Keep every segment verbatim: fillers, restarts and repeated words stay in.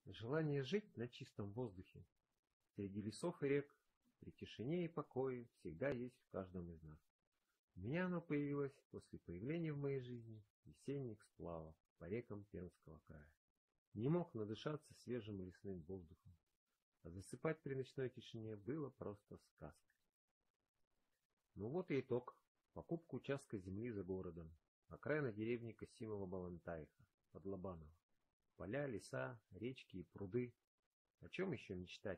Желание жить на чистом воздухе, среди лесов и рек, при тишине и покое всегда есть в каждом из нас. У меня оно появилось после появления в моей жизни весенних сплавов по рекам Пермского края. Не мог надышаться свежим лесным воздухом, а засыпать при ночной тишине было просто сказкой. Ну вот и итог. Покупка участка земли за городом, окраина деревни Касимова-Балантаиха, под Лобаново. Поля, леса, речки и пруды. О чем еще мечтать?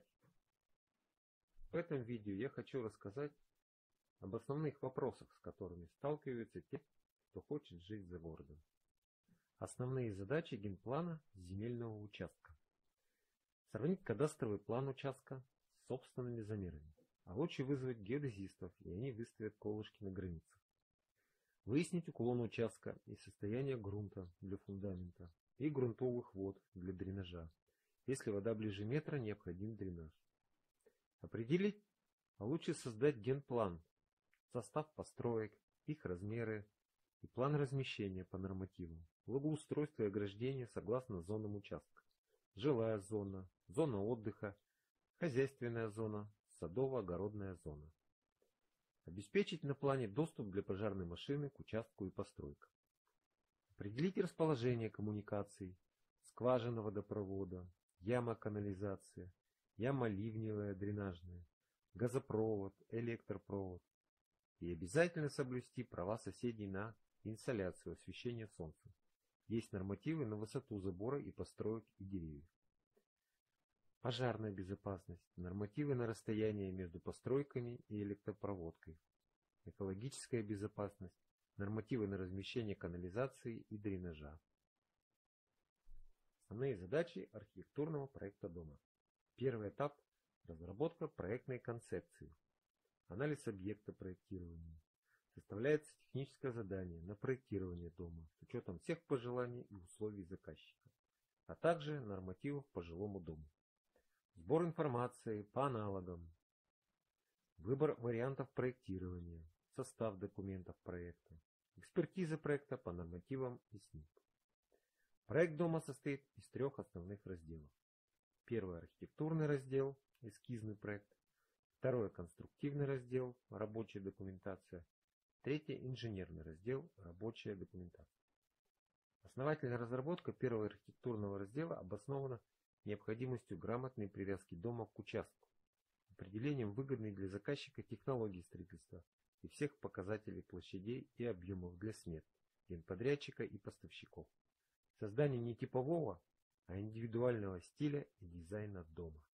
В этом видео я хочу рассказать об основных вопросах, с которыми сталкиваются те, кто хочет жить за городом. Основные задачи генплана земельного участка. Сравнить кадастровый план участка с собственными замерами. А лучше вызвать геодезистов, и они выставят колышки на границах. Выяснить уклон участка и состояние грунта для фундамента и грунтовых вод для дренажа. Если вода ближе метра, необходим дренаж. Определить, а лучше создать генплан, состав построек, их размеры и план размещения по нормативам, благоустройство и ограждение согласно зонам участка, жилая зона, зона отдыха, хозяйственная зона, садово-огородная зона. Обеспечить на плане доступ для пожарной машины к участку и постройкам. Определить расположение коммуникаций, скважина водопровода, яма канализация, яма ливневая дренажная, газопровод, электропровод. И обязательно соблюсти права соседей на инсоляцию, освещение солнца. Есть нормативы на высоту забора и построек и деревьев. Пожарная безопасность, нормативы на расстояние между постройками и электропроводкой. Экологическая безопасность, нормативы на размещение канализации и дренажа. Основные задачи архитектурного проекта дома. Первый этап – разработка проектной концепции. Анализ объекта проектирования. Составляется техническое задание на проектирование дома с учетом всех пожеланий и условий заказчика, а также нормативов по жилому дому. Сбор информации по аналогам. Выбор вариантов проектирования. Состав документов проекта. Экспертиза проекта по нормативам и СНИП. Проект дома состоит из трех основных разделов. Первый – архитектурный раздел, эскизный проект. Второй – конструктивный раздел, рабочая документация. Третий – инженерный раздел, рабочая документация. Основательная разработка первого архитектурного раздела обоснована необходимостью грамотной привязки дома к участку, определением выгодной для заказчика технологии строительства и всех показателей площадей и объемов для смет, генподрядчика и поставщиков. Создание не типового, а индивидуального стиля и дизайна дома.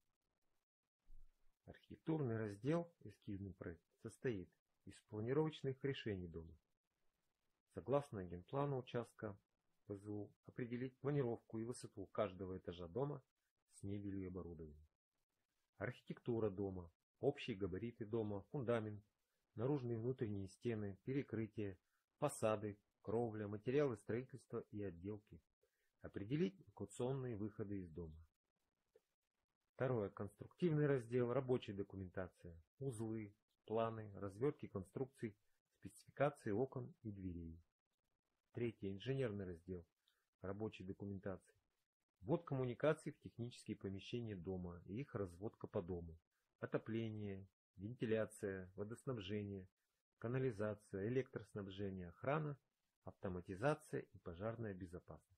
Архитектурный раздел, эскизный проект, состоит из планировочных решений дома. Согласно генплану участка ПЗУ, определить планировку и высоту каждого этажа дома с мебелью и оборудованием. Архитектура дома, общие габариты дома, фундамент, наружные и внутренние стены, перекрытия, фасады, кровля, материалы строительства и отделки. Определить эвакуационные выходы из дома. Второе. Конструктивный раздел, рабочая документация, узлы, планы, развертки конструкций, спецификации окон и дверей. Третье. Инженерный раздел, рабочей документации. Ввод коммуникаций в технические помещения дома и их разводка по дому. Отопление, вентиляция, водоснабжение, канализация, электроснабжение, охрана, автоматизация и пожарная безопасность.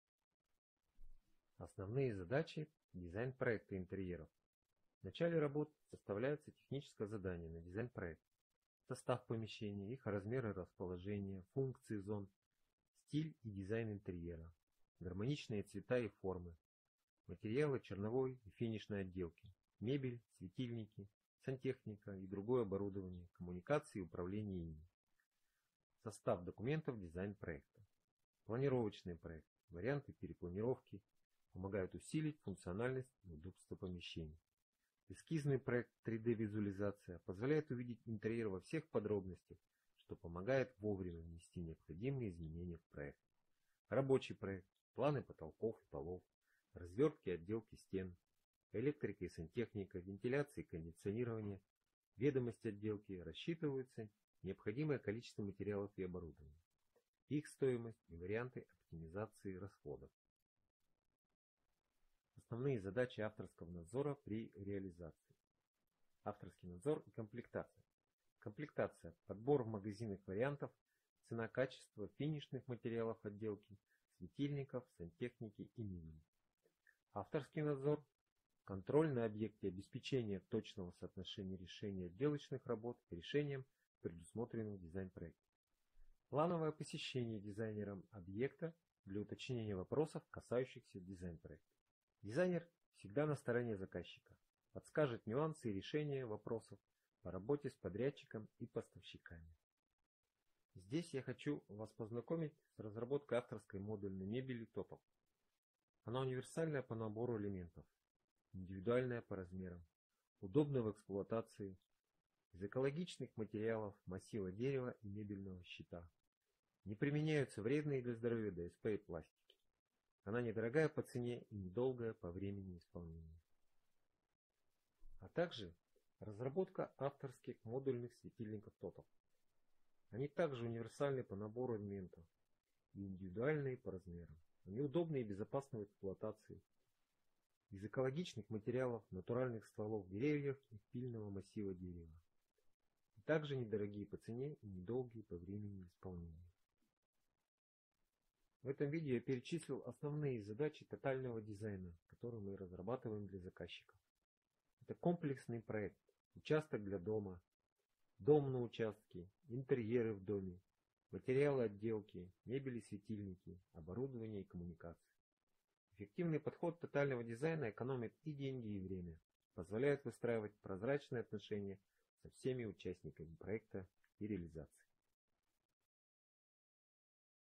Основные задачи – дизайн проекта интерьеров. В начале работ составляется техническое задание на дизайн проекта. Состав помещения, их размеры, расположение, функции зон, стиль и дизайн интерьера. Гармоничные цвета и формы, материалы черновой и финишной отделки, мебель, светильники, сантехника и другое оборудование, коммуникации и управление ими. Состав документов, дизайн проекта. Планировочный проект, варианты перепланировки помогают усилить функциональность и удобство помещений. Эскизный проект три дэ визуализация позволяет увидеть интерьер во всех подробностях, что помогает вовремя внести необходимые изменения в проект. Рабочий проект. Планы потолков и полов, развертки и отделки стен, электрика и сантехника, вентиляция и кондиционирование, ведомости отделки, рассчитываются необходимое количество материалов и оборудования, их стоимость и варианты оптимизации расходов. Основные задачи авторского надзора при реализации. Авторский надзор и комплектация. Комплектация. Подбор в магазинах вариантов, цена, качество финишных материалов отделки, светильников, сантехники и мебели. Авторский надзор. Контроль на объекте обеспечения точного соотношения решения отделочных работ к решениям, предусмотренным в дизайн-проекте. Плановое посещение дизайнером объекта для уточнения вопросов, касающихся дизайн-проекта. Дизайнер всегда на стороне заказчика, подскажет нюансы и решения вопросов по работе с подрядчиком и поставщиками. Здесь я хочу вас познакомить с разработкой авторской модульной мебели топов. Она универсальная по набору элементов, индивидуальная по размерам, удобна в эксплуатации, из экологичных материалов, массива дерева и мебельного щита. Не применяются вредные для здоровья ДСП и пластики. Она недорогая по цене и недолгая по времени исполнения. А также разработка авторских модульных светильников топов. Они также универсальны по набору элементов и индивидуальные по размерам. Они удобны и безопасны в эксплуатации. Из экологичных материалов, натуральных стволов деревьев и пильного массива дерева. И также недорогие по цене и недолгие по времени исполнения. В этом видео я перечислил основные задачи тотального дизайна, которые мы разрабатываем для заказчиков. Это комплексный проект, участок для дома, дом на участке, интерьеры в доме, материалы отделки, мебель и светильники, оборудование и коммуникации. Эффективный подход тотального дизайна экономит и деньги, и время, позволяет выстраивать прозрачные отношения со всеми участниками проекта и реализации.